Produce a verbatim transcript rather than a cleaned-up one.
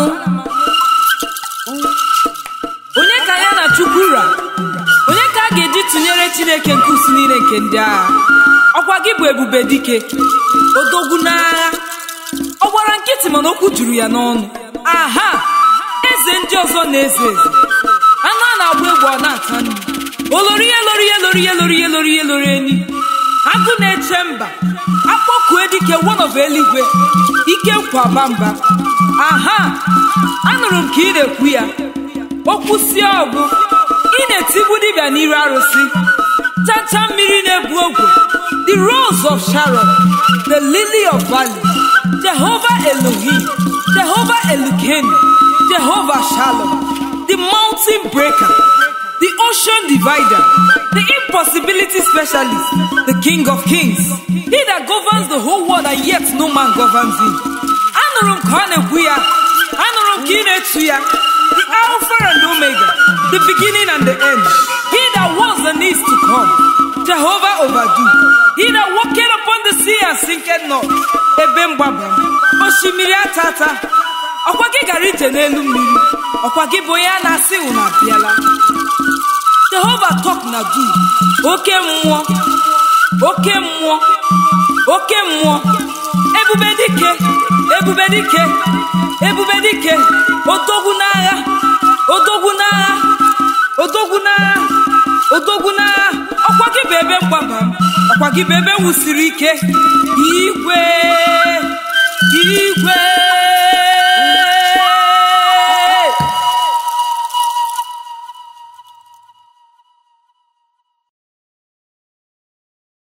onye ka ya na Chukwura onye ka a ga-eji tụnyere Chineke nke usi niile nke ndị agha ọkwa gị bụ ebube dike odogwu n'agha ọ gbara nkịtị mana okwu juru ya n'ọnụ aha eze ndị ọzọ na-eze eze anụ a na-agba egwu ọ na-ata nri olori ya lori ya lori ya lori ya lori ya lori enyi agụ na-eche mba akpọkue dike one of eluigwe ike nkwa bamba aha anụrụ m ka ị na-ekwu ya okwu si ọgụ ị na-etigbu dibịa n'iru arụsị chacha mmiri na-ebu ogwe the rose of Sharon the lily of valley Jehovah Elohim Jehovah Elohim Jehovah Shalom the mountain breaker the ocean divider the impossibility specialist the King of Kings he that governs the whole world and yet no man governs him anụrụ m ka ọ na-ekwu ya anụrụ m ka ị na-etu ya the Alpha and Omega the beginning and the end he that was and is to come Jehovah overdue he that walketh upon the sea and sinketh not ebe mgbaba osimiri atata ọkwa gị gara ije n'elu mmiri ọkwa gị bụ onye a na-asị unu abịala Jehovah talk na do oke mmụọ oke mmụọ oke mmụọ ebube dike ebube dike ebube dike odogwu n'agha odogwu n'agha odogwu n'agha odogwu n'agha ọkwa gị bụ ebe mgbaba ọkwa gị bụ ebe wusiri ike igwe igwe